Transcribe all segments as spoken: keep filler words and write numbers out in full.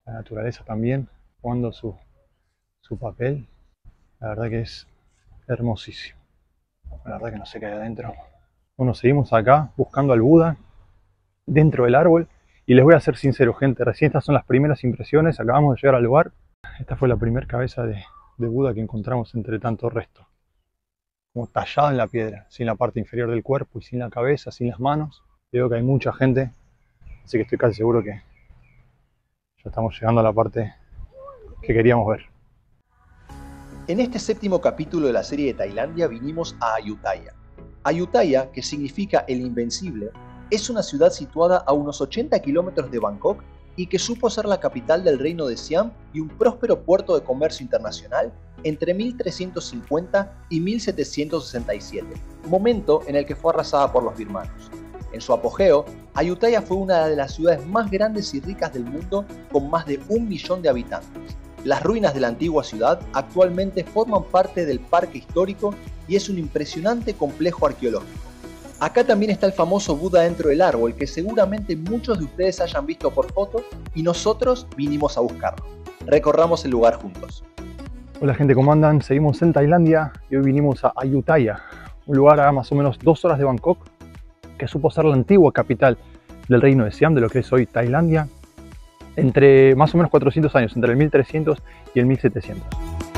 La naturaleza también jugando su, su papel. La verdad que es hermosísimo. La verdad que no sé qué hay adentro. Bueno, seguimos acá buscando al Buda dentro del árbol. Y les voy a ser sincero, gente, recién estas son las primeras impresiones. Acabamos de llegar al lugar. Esta fue la primera cabeza de, de Buda que encontramos entre tantos restos. Como tallada en la piedra, sin la parte inferior del cuerpo y sin la cabeza, sin las manos. Veo que hay mucha gente, así que estoy casi seguro que ya estamos llegando a la parte que queríamos ver. En este séptimo capítulo de la serie de Tailandia vinimos a Ayutthaya. Ayutthaya, que significa el invencible, es una ciudad situada a unos ochenta kilómetros de Bangkok y que supo ser la capital del reino de Siam y un próspero puerto de comercio internacional entre mil trescientos cincuenta y mil setecientos sesenta y siete, momento en el que fue arrasada por los birmanos. En su apogeo, Ayutthaya fue una de las ciudades más grandes y ricas del mundo con más de un millón de habitantes. Las ruinas de la antigua ciudad actualmente forman parte del parque histórico y es un impresionante complejo arqueológico. Acá también está el famoso Buda dentro del árbol, que seguramente muchos de ustedes hayan visto por foto y nosotros vinimos a buscarlo. Recorramos el lugar juntos. Hola gente, ¿cómo andan? Seguimos en Tailandia y hoy vinimos a Ayutthaya, un lugar a más o menos dos horas de Bangkok, que supo ser la antigua capital del reino de Siam, de lo que es hoy Tailandia, entre más o menos cuatrocientos años, entre el mil trescientos y el mil setecientos.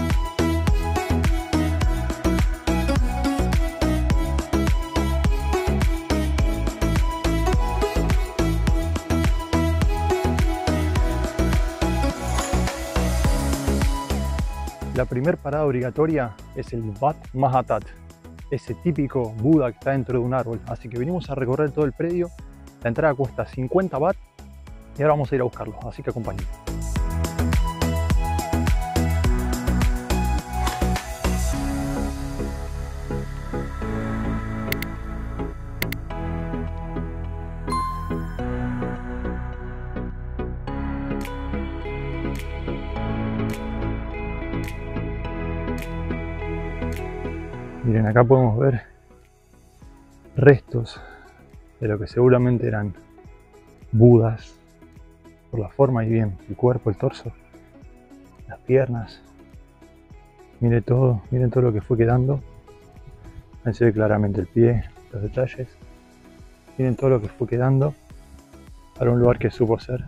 La primera parada obligatoria es el Wat Mahathat, ese típico Buda que está dentro de un árbol. Así que venimos a recorrer todo el predio. La entrada cuesta cincuenta baht y ahora vamos a ir a buscarlo, así que acompáñenme. Miren, acá podemos ver restos de lo que seguramente eran Budas, por la forma y bien, el cuerpo, el torso, las piernas. Miren todo, miren todo lo que fue quedando. Ahí se ve claramente el pie, los detalles. Miren todo lo que fue quedando para un lugar que supo ser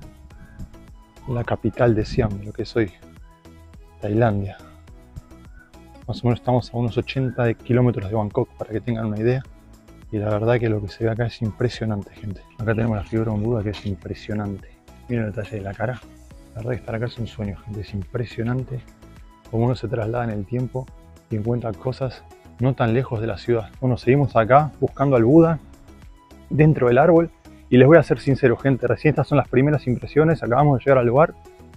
la capital de Siam, lo que es hoy Tailandia. Más o menos estamos a unos ochenta kilómetros de Bangkok, para que tengan una idea. Y la verdad que lo que se ve acá es impresionante, gente. Acá tenemos la figura de un Buda que es impresionante. Miren el detalle de la cara. La verdad que estar acá es un sueño, gente. Es impresionante cómo uno se traslada en el tiempo y encuentra cosas no tan lejos de la ciudad. Bueno, seguimos acá buscando al Buda dentro del árbol. Y les voy a ser sincero, gente. Recién estas son las primeras impresiones. Acabamos de llegar al lugar.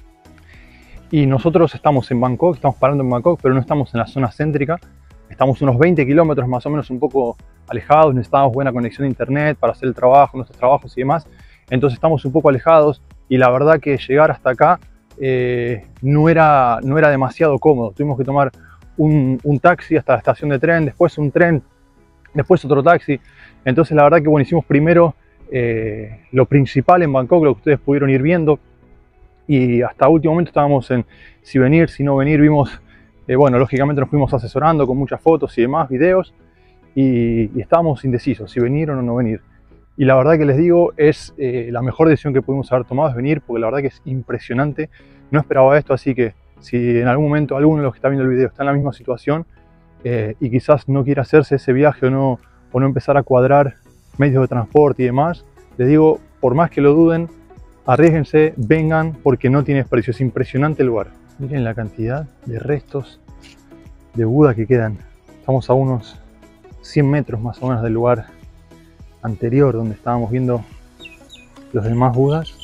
Y nosotros estamos en Bangkok, estamos parando en Bangkok, pero no estamos en la zona céntrica. Estamos unos veinte kilómetros más o menos, un poco alejados. Necesitamos buena conexión de internet para hacer el trabajo, nuestros trabajos y demás. Entonces estamos un poco alejados y la verdad que llegar hasta acá eh, no, era, no era demasiado cómodo. Tuvimos que tomar un, un taxi hasta la estación de tren, después un tren, después otro taxi. Entonces la verdad que bueno, hicimos primero eh, lo principal en Bangkok, lo que ustedes pudieron ir viendo. Y hasta último momento estábamos en si venir, si no venir. Vimos, eh, bueno, lógicamente nos fuimos asesorando con muchas fotos y demás, videos. Y, y estábamos indecisos, si venir o no, no venir. Y la verdad que les digo, es eh, la mejor decisión que pudimos haber tomado es venir, porque la verdad que es impresionante. No esperaba esto, así que si en algún momento alguno de los que está viendo el video está en la misma situación eh, y quizás no quiera hacerse ese viaje o no, o no empezar a cuadrar medios de transporte y demás, les digo, por más que lo duden, arriésguense, vengan, porque no tiene precio. Es impresionante el lugar. Miren la cantidad de restos de Buda que quedan. Estamos a unos cien metros más o menos del lugar anterior donde estábamos viendo los demás Budas.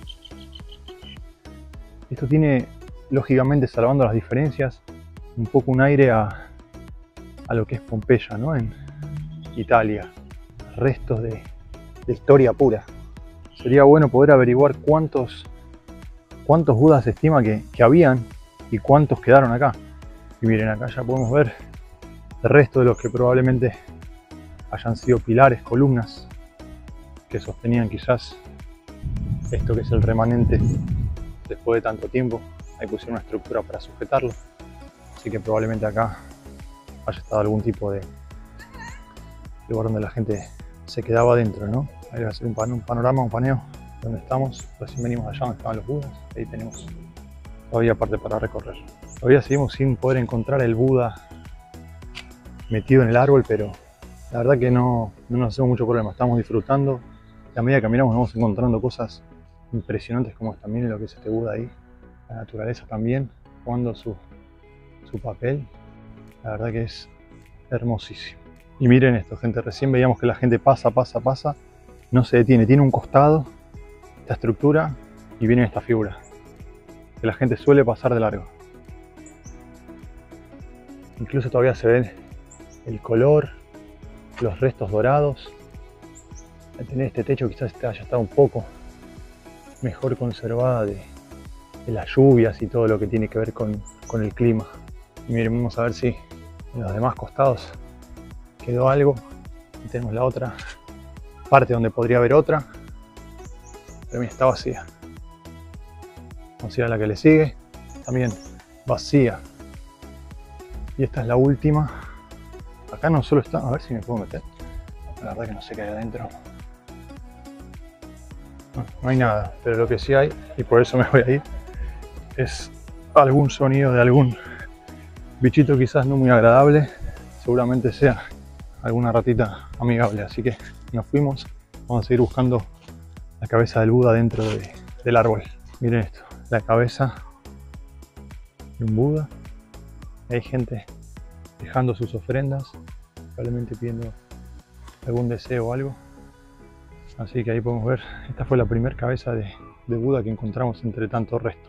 Esto tiene, lógicamente, salvando las diferencias, un poco un aire a, a lo que es Pompeya, ¿no? En Italia. Restos de, de historia pura. Sería bueno poder averiguar cuántos, cuántos Budas se estima que, que habían y cuántos quedaron acá. Y miren, acá ya podemos ver el resto de los que probablemente hayan sido pilares, columnas que sostenían quizás esto que es el remanente después de tanto tiempo. Ahí pusieron una estructura para sujetarlo, así que probablemente acá haya estado algún tipo de lugar donde la gente se quedaba adentro, ¿no? Ahí va a ser un, pan un panorama, un paneo donde estamos. Recién venimos allá donde estaban los Budas. Ahí tenemos todavía parte para recorrer. Todavía seguimos sin poder encontrar el Buda metido en el árbol, pero la verdad que no, no nos hacemos mucho problema. Estamos disfrutando. Y a medida que caminamos vamos encontrando cosas impresionantes como esta. Miren lo que es este Buda ahí. La naturaleza también jugando su, su papel. La verdad que es hermosísimo. Y miren esto, gente. Recién veíamos que la gente pasa, pasa, pasa. No se detiene. Tiene un costado, esta estructura, y viene esta figura. Que la gente suele pasar de largo. Incluso todavía se ve el color, los restos dorados. Al tener este techo quizás haya estado un poco mejor conservada de, de las lluvias y todo lo que tiene que ver con, con el clima. Y miren, vamos a ver si en los demás costados quedó algo. Y tenemos la otra parte donde podría haber otra, pero mira, está vacía. Vamos a ir a la que le sigue, también vacía. Y esta es la última. Acá no solo está, a ver si me puedo meter. La verdad que no sé qué hay adentro. No, no hay nada, pero lo que sí hay, y por eso me voy a ir, es algún sonido de algún bichito quizás no muy agradable. Seguramente sea alguna ratita amigable, así que nos fuimos. Vamos a seguir buscando la cabeza del Buda dentro de, del árbol. Miren esto, la cabeza de un Buda. Hay gente dejando sus ofrendas, probablemente pidiendo algún deseo o algo. Así que ahí podemos ver, esta fue la primera cabeza de, de Buda que encontramos entre tanto resto.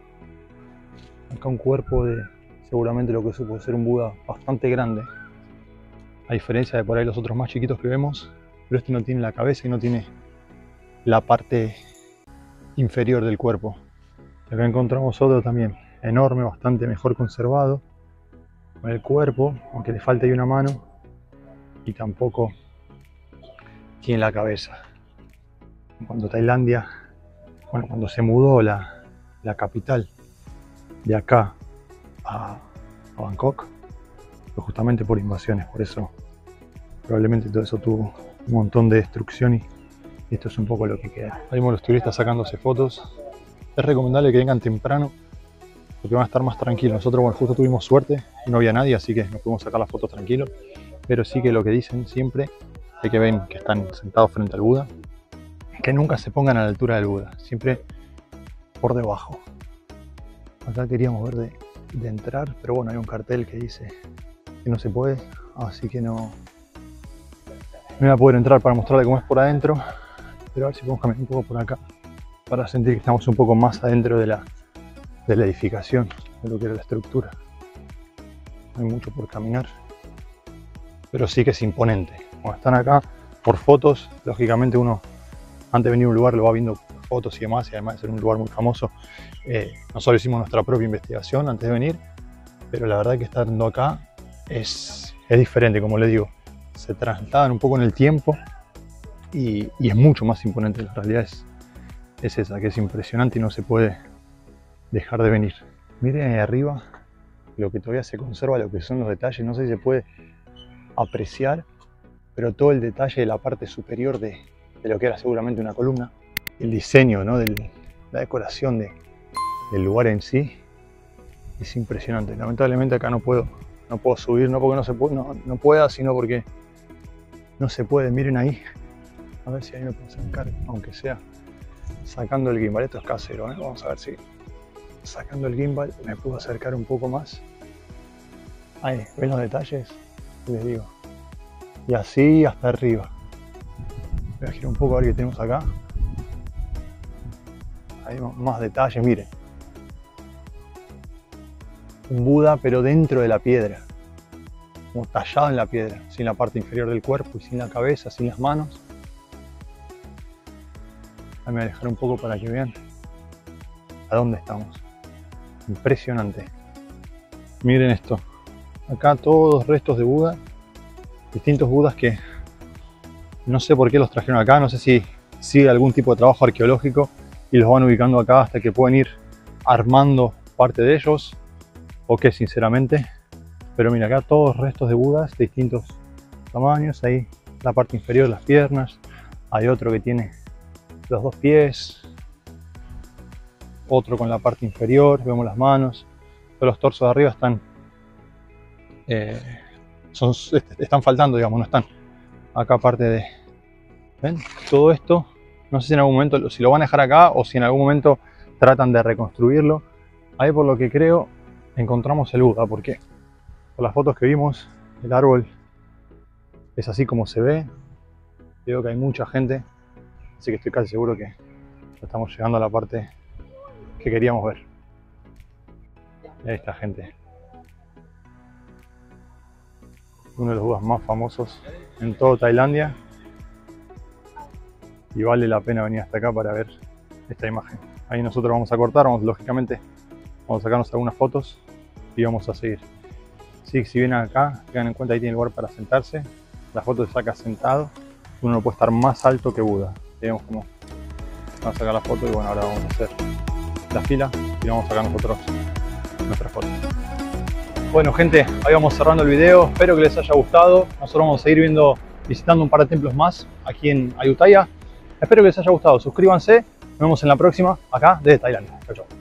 Acá un cuerpo de seguramente lo que supo ser un Buda bastante grande, a diferencia de por ahí los otros más chiquitos que vemos, pero este no tiene la cabeza y no tiene la parte inferior del cuerpo. Acá encontramos otro también enorme, bastante mejor conservado, con el cuerpo, aunque le falta ahí una mano, y tampoco tiene la cabeza. Cuando Tailandia, bueno, cuando se mudó la, la capital de acá a, a Bangkok, fue justamente por invasiones, por eso probablemente todo eso tuvo un montón de destrucción y, y esto es un poco lo que queda. Ahí vemos los turistas sacándose fotos. Es recomendable que vengan temprano porque van a estar más tranquilos. Nosotros, bueno, justo tuvimos suerte y no había nadie, así que nos pudimos sacar las fotos tranquilos, pero sí que lo que dicen siempre es que ven que están sentados frente al Buda, que nunca se pongan a la altura del Buda, siempre por debajo. Acá queríamos ver de, de entrar, pero bueno, hay un cartel que dice que no se puede, así que no, no voy a poder entrar para mostrarle cómo es por adentro, pero a ver si podemos caminar un poco por acá para sentir que estamos un poco más adentro de la, de la edificación, de lo que era la estructura. No hay mucho por caminar, pero sí que es imponente. Cuando están acá por fotos, lógicamente uno antes de venir a un lugar lo va viendo fotos y demás, y además de ser un lugar muy famoso, eh, nosotros hicimos nuestra propia investigación antes de venir, pero la verdad que estando acá es, es diferente, como les digo, se trasladan un poco en el tiempo y, y es mucho más imponente. La realidad es, es esa, que es impresionante y no se puede dejar de venir. Miren ahí arriba lo que todavía se conserva, lo que son los detalles, no sé si se puede apreciar, pero todo el detalle de la parte superior de, de lo que era seguramente una columna, el diseño, ¿no? de la decoración de, del lugar en sí, es impresionante. Lamentablemente acá no puedo, no puedo subir, no porque no, se puede, no, no pueda, sino porque no se puede. Miren ahí, a ver si ahí me puedo acercar, aunque sea sacando el gimbal. Esto es casero, ¿eh? Vamos a ver si sacando el gimbal me puedo acercar un poco más. Ahí, ¿ven los detalles? Les digo. Y así hasta arriba. Voy a girar un poco a ver qué tenemos acá. Hay más detalles, miren. Un Buda, pero dentro de la piedra. Como tallado en la piedra, sin la parte inferior del cuerpo y sin la cabeza, sin las manos. Ahí me voy a alejar un poco para que vean a dónde estamos. Impresionante. Miren esto. Acá todos restos de Buda. Distintos Budas que no sé por qué los trajeron acá. No sé si sigue algún tipo de trabajo arqueológico y los van ubicando acá hasta que pueden ir armando parte de ellos o qué, sinceramente. Pero mira, acá todos restos de Budas de distintos tamaños. Ahí la parte inferior, las piernas. Hay otro que tiene los dos pies, otro con la parte inferior, vemos las manos. Todos los torsos de arriba están eh, son, están faltando, digamos, no están. Acá parte de, ¿ven? Todo esto, no sé si en algún momento, si lo van a dejar acá o si en algún momento tratan de reconstruirlo. Ahí, por lo que creo, encontramos el Buda. ¿Por qué? Por las fotos que vimos, el árbol es así como se ve. Veo que hay mucha gente, así que estoy casi seguro que estamos llegando a la parte que queríamos ver. Y ahí está, gente. Uno de los Budas más famosos en toda Tailandia. Y vale la pena venir hasta acá para ver esta imagen. Ahí nosotros vamos a cortar, vamos, lógicamente, vamos a sacarnos algunas fotos y vamos a seguir. Sí, si vienen acá, tengan en cuenta, ahí tiene lugar para sentarse. La foto se saca sentado. Uno no puede estar más alto que Buda. Vemos cómo vamos a sacar la foto y bueno, ahora vamos a hacer la fila y vamos a sacar nosotros nuestras fotos. Bueno, gente, ahí vamos cerrando el video. Espero que les haya gustado. Nosotros vamos a seguir viendo, visitando un par de templos más aquí en Ayutthaya. Espero que les haya gustado. Suscríbanse. Nos vemos en la próxima acá de Tailandia. Chau, chau.